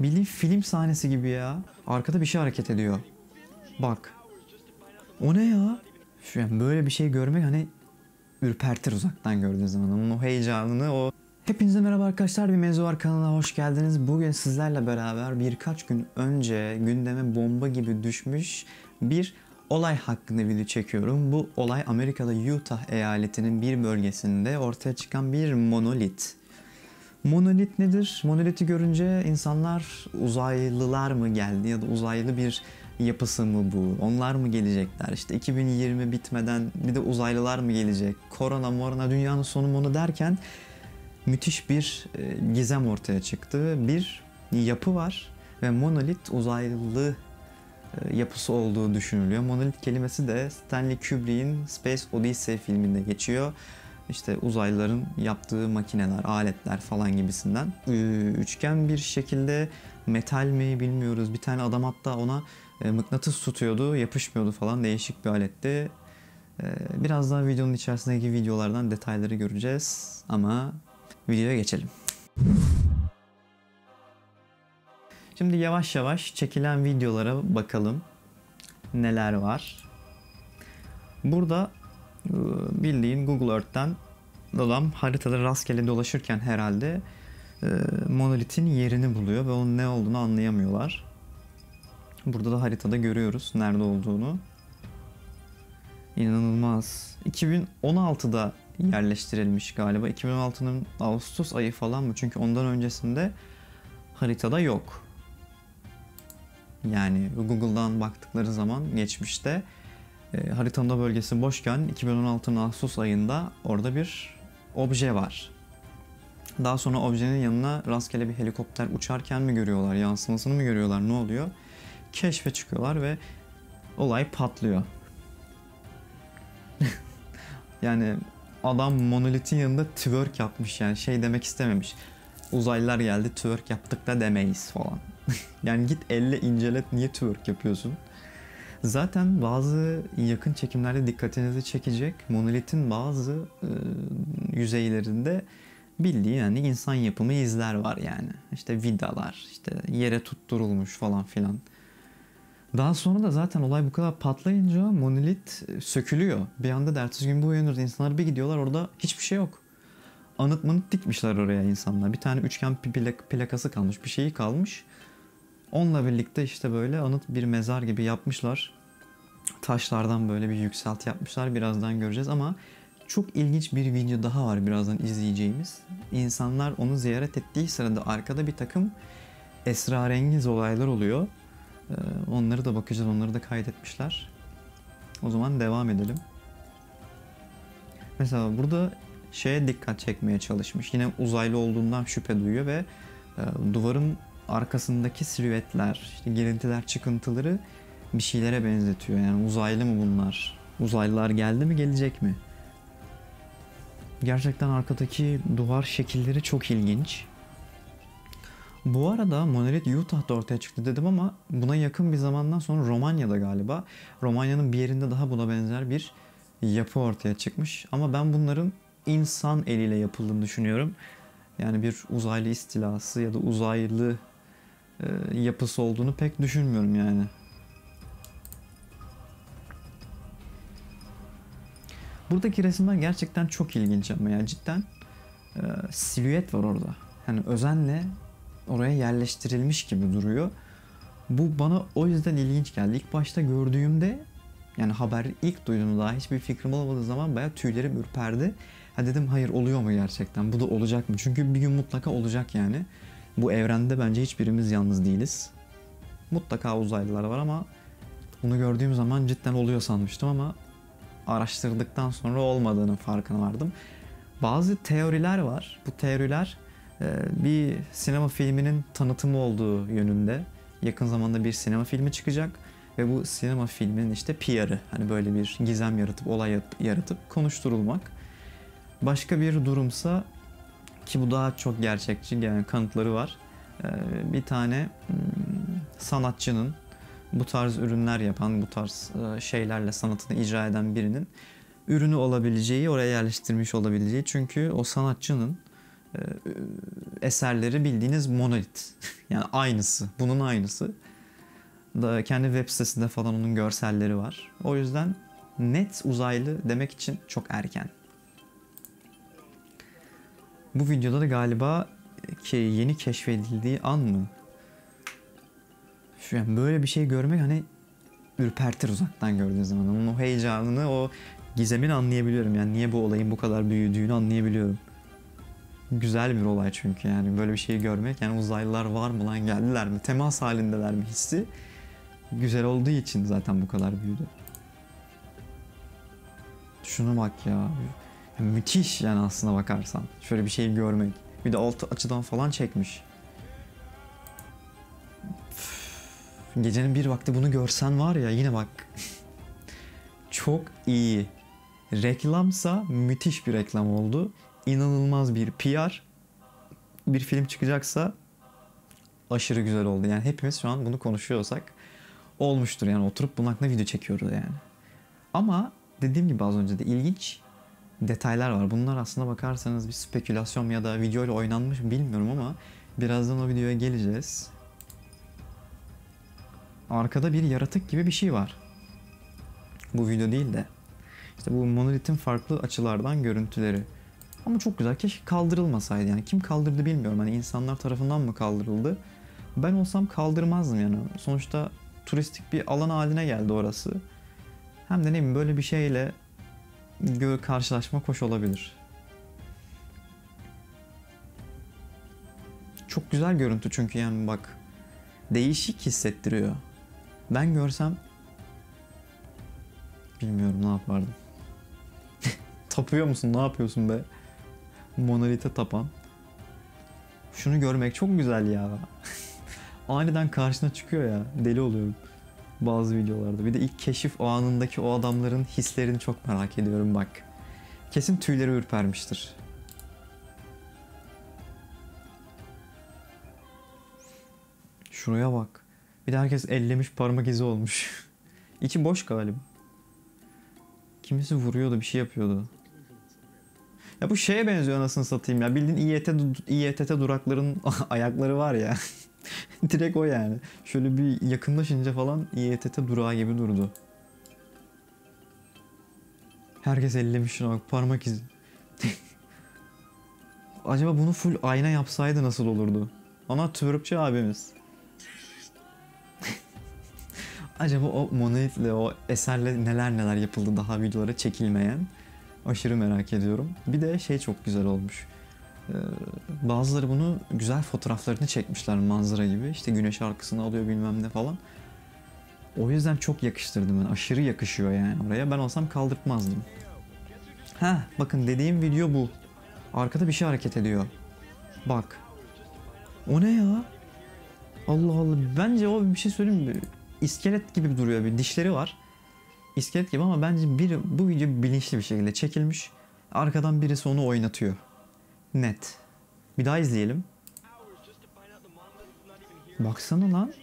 Bildiğin film sahnesi gibi ya. Arkada bir şey hareket ediyor. Bak. O ne ya? Yani böyle bir şey görmek hani ürpertir uzaktan gördüğün zaman. Onun o heyecanını, o... Hepinize merhaba arkadaşlar. Bir Mevzu Var kanalına hoş geldiniz. Bugün sizlerle beraber birkaç gün önce gündeme bomba gibi düşmüş bir olay hakkında video çekiyorum. Bu olay Amerika'da Utah eyaletinin bir bölgesinde ortaya çıkan bir monolit. Monolit nedir? Monoliti görünce insanlar uzaylılar mı geldi ya da uzaylı bir yapısı mı bu? Onlar mı gelecekler? İşte 2020 bitmeden bir de uzaylılar mı gelecek? Korona, dünyanın sonu mu derken müthiş bir gizem ortaya çıktı. Bir yapı var ve monolit uzaylı yapısı olduğu düşünülüyor. Monolit kelimesi de Stanley Kubrick'in Space Odyssey filminde geçiyor. İşte uzaylıların yaptığı makineler, aletler falan gibisinden. Üçgen bir şekilde metal mi bilmiyoruz. Bir tane adam hatta ona mıknatıs tutuyordu, yapışmıyordu falan. Değişik bir aletti. Biraz daha videonun içerisindeki videolardan detayları göreceğiz. Ama videoya geçelim. Şimdi yavaş yavaş çekilen videolara bakalım. Neler var. Burada bildiğin Google Earth'ten adam haritada rastgele dolaşırken herhalde monolitin yerini buluyor ve onun ne olduğunu anlayamıyorlar. Burada da haritada görüyoruz nerede olduğunu. İnanılmaz. 2016'da yerleştirilmiş galiba. 2016'nın Ağustos ayı falan mı? Çünkü ondan öncesinde haritada yok. Yani Google'dan baktıkları zaman geçmişte haritanın bölgesi boşken 2016'nın Ağustos ayında orada bir obje var. Daha sonra objenin yanına rastgele bir helikopter uçarken mi görüyorlar, yansımasını mı görüyorlar, ne oluyor? Keşfe çıkıyorlar ve olay patlıyor. Yani adam monolitin yanında twerk yapmış, yani şey demek istememiş. Uzaylılar geldi twerk yaptık da demeyiz falan. Yani git elle incelet, niye twerk yapıyorsun? Zaten bazı yakın çekimlerde dikkatinizi çekecek monolitin bazı yüzeylerinde bildiğin yani insan yapımı izler var yani. İşte vidalar, işte yere tutturulmuş falan filan. Daha sonra da zaten olay bu kadar patlayınca monolit sökülüyor. Bir anda da ertesi gün bu uyanıyoruz. İnsanlar bir gidiyorlar, orada hiçbir şey yok. Anıt manıt dikmişler oraya insanlar. Bir tane üçgen plakası kalmış, bir şeyi kalmış. Onunla birlikte işte böyle anıt bir mezar gibi yapmışlar. Taşlardan böyle bir yükselti yapmışlar. Birazdan göreceğiz ama çok ilginç bir video daha var birazdan izleyeceğimiz. İnsanlar onu ziyaret ettiği sırada arkada bir takım esrarengiz olaylar oluyor. Onları da bakacağız. Onları da kaydetmişler. O zaman devam edelim. Mesela burada şeye dikkat çekmeye çalışmış. Yine uzaylı olduğundan şüphe duyuyor ve duvarın arkasındaki silüetler, işte girintiler, çıkıntıları bir şeylere benzetiyor. Yani uzaylı mı bunlar? Uzaylılar geldi mi, gelecek mi? Gerçekten arkadaki duvar şekilleri çok ilginç. Bu arada monolit Utah'da ortaya çıktı dedim ama buna yakın bir zamandan sonra Romanya'da galiba. Romanya'nın bir yerinde daha buna benzer bir yapı ortaya çıkmış. Ama ben bunların insan eliyle yapıldığını düşünüyorum. Yani bir uzaylı istilası ya da uzaylı yapısı olduğunu pek düşünmüyorum yani. Buradaki resimler gerçekten çok ilginç ama yani cidden silüet var orada. Yani özenle oraya yerleştirilmiş gibi duruyor. Bu bana o yüzden ilginç geldi. İlk başta gördüğümde, yani haberi ilk duyduğumda, daha hiçbir fikrim olmadığı zaman bayağı tüylerim ürperdi. Ha dedim, hayır oluyor mu gerçekten? Bu da olacak mı? Çünkü bir gün mutlaka olacak yani. Bu evrende bence hiçbirimiz yalnız değiliz. Mutlaka uzaylılar var ama bunu gördüğüm zaman cidden oluyor sanmıştım ama araştırdıktan sonra olmadığının farkına vardım. Bazı teoriler var. Bu teoriler bir sinema filminin tanıtımı olduğu yönünde. Yakın zamanda bir sinema filmi çıkacak ve bu sinema filminin işte PR'ı, hani böyle bir gizem yaratıp, olay yaratıp konuşturulmak. Başka bir durumsa, ki bu daha çok gerçekçi, yani kanıtları var. Bir tane sanatçının, bu tarz ürünler yapan, bu tarz şeylerle sanatını icra eden birinin ürünü olabileceği, oraya yerleştirmiş olabileceği. Çünkü o sanatçının eserleri bildiğiniz monolit. Yani aynısı. Bunun aynısı. Da kendi web sitesinde falan onun görselleri var. O yüzden net uzaylı demek için çok erken. Bu videoda da galiba yeni keşfedildiği an mı? Yani böyle bir şey görmek hani ürpertir uzaktan gördüğün zaman. Onun o heyecanını, o gizemini anlayabiliyorum. Yani niye bu olayın bu kadar büyüdüğünü anlayabiliyorum. Güzel bir olay çünkü yani böyle bir şeyi görmek. Yani uzaylılar var mı lan, geldiler mi, temas halindeler mi hissi güzel olduğu için zaten bu kadar büyüdü. Şuna bak ya. Müthiş yani aslına bakarsan. Şöyle bir şeyi görmek. Bir de alt açıdan falan çekmiş. Gecenin bir vakti bunu görsen var ya, yine bak. Çok iyi. Reklamsa müthiş bir reklam oldu. İnanılmaz bir PR. Bir film çıkacaksa aşırı güzel oldu. Yani hepimiz şu an bunu konuşuyorsak olmuştur. Yani oturup bunun hakkında video çekiyoruz yani. Ama dediğim gibi az önce de ilginç detaylar var. Bunlar aslında bakarsanız bir spekülasyon ya da video ile oynanmış mı bilmiyorum ama birazdan o videoya geleceğiz. Arkada bir yaratık gibi bir şey var. Bu video değil de. İşte bu monolitin farklı açılardan görüntüleri. Ama çok güzel. Keşke kaldırılmasaydı. Yani kim kaldırdı bilmiyorum. Hani insanlar tarafından mı kaldırıldı? Ben olsam kaldırmazdım yani. Sonuçta turistik bir alan haline geldi orası. Hem de ne bileyim, böyle bir şeyle karşılaşmak hoş olabilir. Çok güzel görüntü çünkü yani bak. Değişik hissettiriyor. Ben görsem bilmiyorum ne yapardım. Tapıyor musun? Ne yapıyorsun be? Monolite tapan. Şunu görmek çok güzel ya. Aniden karşına çıkıyor ya. Deli oluyorum bazı videolarda. Bir de ilk keşif anındaki o adamların hislerini çok merak ediyorum bak. Kesin tüyleri ürpermiştir. Şuraya bak. Bir de herkes ellemiş, parmak izi olmuş. İçi boş galiba. Kimisi vuruyordu, bir şey yapıyordu. Ya bu şeye benziyor anasını satayım ya. Bildiğin İETT durakların ayakları var ya. Direkt o yani. Şöyle bir yakınlaşınca falan İETT durağı gibi durdu. Herkes ellemiş şuna bak, parmak izi. Acaba bunu full ayna yapsaydı nasıl olurdu? Ana twerkçi abimiz. Acaba o monolitle, o eserle neler neler yapıldı daha videolara çekilmeyen. Aşırı merak ediyorum. Bir de şey çok güzel olmuş. Bazıları bunu güzel fotoğraflarını çekmişler manzara gibi. İşte güneş arkasını alıyor bilmem ne falan. O yüzden çok yakıştırdım ben. Aşırı yakışıyor yani oraya. Ben olsam kaldırtmazdım. Ha, bakın dediğim video bu. Arkada bir şey hareket ediyor. Bak. O ne ya? Allah Allah. Bence o, bir şey söyleyeyim mi? İskelet gibi duruyor. Bir dişleri var. İskelet gibi ama bence bu video bilinçli bir şekilde çekilmiş. Arkadan birisi onu oynatıyor. Net. Bir daha izleyelim. Baksana lan.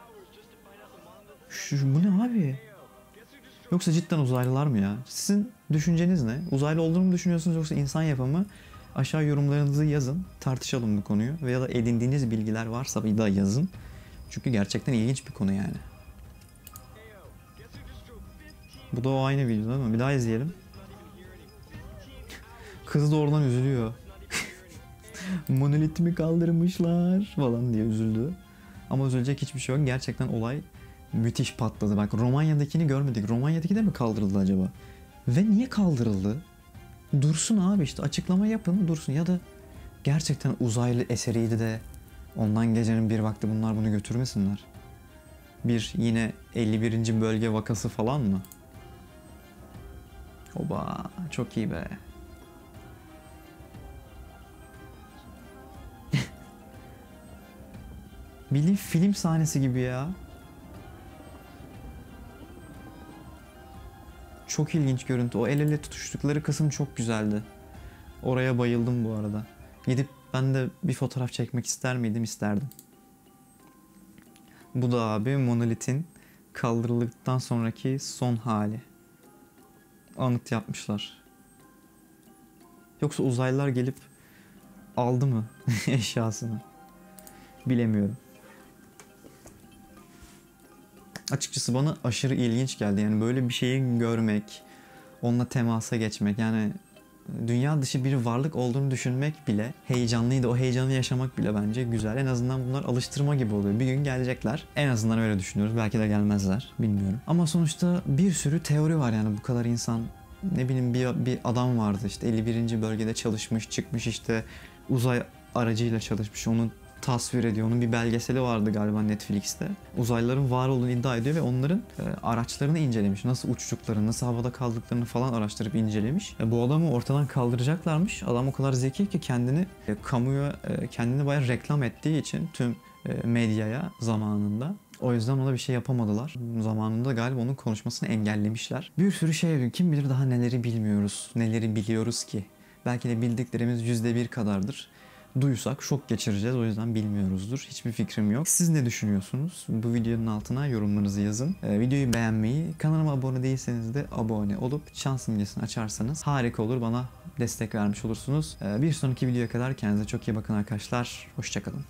Bu ne abi? Yoksa cidden uzaylılar mı ya? Sizin düşünceniz ne? Uzaylı olduğunu mu düşünüyorsunuz yoksa insan yapımı? Aşağı yorumlarınızı yazın. Tartışalım bu konuyu. Veya da edindiğiniz bilgiler varsa da yazın. Çünkü gerçekten ilginç bir konu yani. Bu da o aynı video değil mi? Bir daha izleyelim. Kız da oradan üzülüyor. Monolitimi kaldırmışlar falan diye üzüldü. Ama üzülecek hiçbir şey yok. Gerçekten olay müthiş patladı. Bak, Romanya'dakini görmedik. Romanya'daki de mi kaldırıldı acaba? Ve niye kaldırıldı? Dursun abi, işte açıklama yapın, dursun. Ya da gerçekten uzaylı eseriydi de ondan gecenin bir vakti bunlar bunu götürmesinler. Bir yine 51. bölge vakası falan mı? Oba, çok iyi be. Bildiğin film sahnesi gibi ya. Çok ilginç görüntü. O el ele tutuştukları kısım çok güzeldi. Oraya bayıldım bu arada. Gidip ben de bir fotoğraf çekmek ister miydim? İsterdim. Bu da abi monolitin kaldırıldıktan sonraki son hali. Anıt yapmışlar. Yoksa uzaylılar gelip aldı mı eşyasını? Bilemiyorum. Açıkçası bana aşırı ilginç geldi. Yani böyle bir şeyi görmek, onunla temasa geçmek, yani dünya dışı bir varlık olduğunu düşünmek bile heyecanlıydı. O heyecanı yaşamak bile bence güzel. En azından bunlar alıştırma gibi oluyor. Bir gün gelecekler. En azından öyle düşünüyoruz. Belki de gelmezler. Bilmiyorum. Ama sonuçta bir sürü teori var yani bu kadar insan. Ne bileyim bir adam vardı işte 51. bölgede çalışmış, çıkmış işte uzay aracıyla çalışmış. Onu tasvir ediyor. Onun bir belgeseli vardı galiba Netflix'te. Uzaylıların var olduğunu iddia ediyor ve onların araçlarını incelemiş. Nasıl uçtuklarını, nasıl havada kaldıklarını falan araştırıp incelemiş. Bu adamı ortadan kaldıracaklarmış. Adam o kadar zeki ki kendini kamuya kendini bayağı reklam ettiği için tüm medyaya zamanında. O yüzden ona bir şey yapamadılar. Zamanında galiba onun konuşmasını engellemişler. Bir sürü şey, kim bilir daha neleri bilmiyoruz. Neleri biliyoruz ki. Belki de bildiklerimiz %1 kadardır. Duysak şok geçireceğiz, o yüzden bilmiyoruzdur. Hiçbir fikrim yok. Siz ne düşünüyorsunuz? Bu videonun altına yorumlarınızı yazın. Videoyu beğenmeyi, kanalıma abone değilseniz de abone olup şans simgesini açarsanız harika olur. Bana destek vermiş olursunuz. Bir sonraki videoya kadar kendinize çok iyi bakın arkadaşlar. Hoşça kalın.